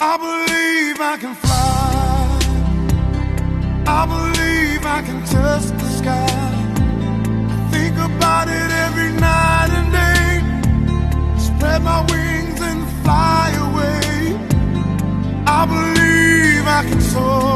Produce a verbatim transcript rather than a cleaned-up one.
I believe I can fly. I believe I can touch the sky. I think about it every night and day. Spread my wings and fly away. I believe I can soar.